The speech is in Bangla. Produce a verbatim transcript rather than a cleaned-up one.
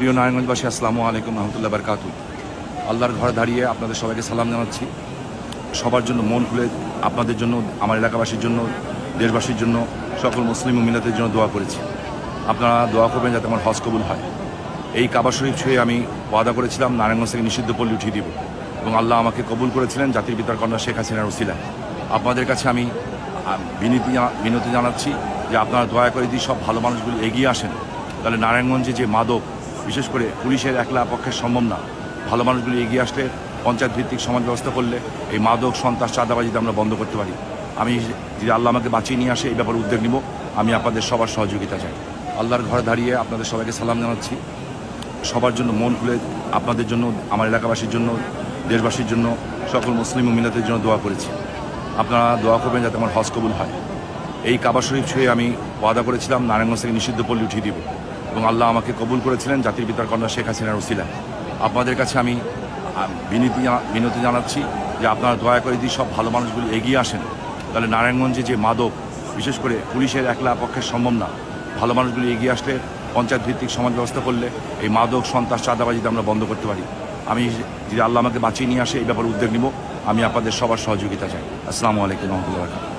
প্রিয় নারায়ণগঞ্জবাসী, আসসালামু আলাইকুম রহমতুল্লাহ বারকাতু। আল্লাহর ঘরে দাঁড়িয়ে আপনাদের সবাইকে সালাম জানাচ্ছি। সবার জন্য মন খুলে আপনাদের জন্য, আমার এলাকাবাসীর জন্য, দেশবাসীর জন্য, সকল মুসলিম মুমিনাতের জন্য দোয়া করেছি। আপনারা দোয়া করবেন যাতে আমার হজ কবুল হয়। এই কাবা শরীফ ছুঁয়ে আমি ওয়াদা করেছিলাম নারায়ণগঞ্জ থেকে নিষিদ্ধ পল্লী উঠিয়ে দিব, এবং আল্লাহ আমাকে কবুল করেছিলেন জাতির পিতার কন্যা শেখ হাসিনার উসিলায়। আপনাদের কাছে আমি বিনীতি বিনতি জানাচ্ছি যে আপনারা দয়া করে যদি সব ভালো মানুষগুলো এগিয়ে আসেন, তাহলে নারায়ণগঞ্জে যে মাদক, বিশেষ করে পুলিশের একলা পক্ষে সম্ভব না, ভালো মানুষগুলি এগিয়ে আসলে পঞ্চায়েত ভিত্তিক সমাজ ব্যবস্থা করলে এই মাদক সন্ত্রাস চাঁদাবাজিতে আমরা বন্ধ করতে পারি। আমি যদি আল্লাহ আমাকে বাঁচিয়ে নিয়ে আসে এই ব্যাপারে উদ্যোগ নিব। আমি আপনাদের সবার সহযোগিতা চাই। আল্লাহর ঘরে দাঁড়িয়ে আপনাদের সবাইকে সালাম জানাচ্ছি। সবার জন্য মন খুলে আপনাদের জন্য, আমার এলাকাবাসীর জন্য, দেশবাসীর জন্য, সকল মুসলিম মুমিনাতের জন্য দোয়া করেছি। আপনারা দোয়া করবেন যাতে আমার হজ কবুল হয়। এই কাবা শরীফ ছুঁয়ে আমি ওয়াদা করেছিলাম নারায়ণগঞ্জ থেকে নিষিদ্ধ পল্লী উঠিয়ে দিব, এবং আল্লাহ আমাকে কবুল করেছিলেন জাতির পিতার কন্যা শেখ হাসিনার উসিলায়। আপনাদের কাছে আমি বিনীতি বিনতি জানাচ্ছি যে আপনারা দয়া করে যদি সব ভালো মানুষগুলো এগিয়ে আসেন, তাহলে নারায়ণগঞ্জে যে মাদক, বিশেষ করে পুলিশের একলা পক্ষে সম্ভব না, ভালো মানুষগুলি এগিয়ে আসলে পঞ্চায়েত ভিত্তিক সমাজ ব্যবস্থা করলে এই মাদক সন্ত্রাস চাঁদাবাজিতে আমরা বন্ধ করতে পারি। আমি যদি আল্লাহ আমাকে বাঁচিয়ে নিয়ে আসে এই ব্যাপারে উদ্যোগ নিব। আমি আপনাদের সবার সহযোগিতা চাই। আসসালামু আলাইকুম রহমতুল্লাহ।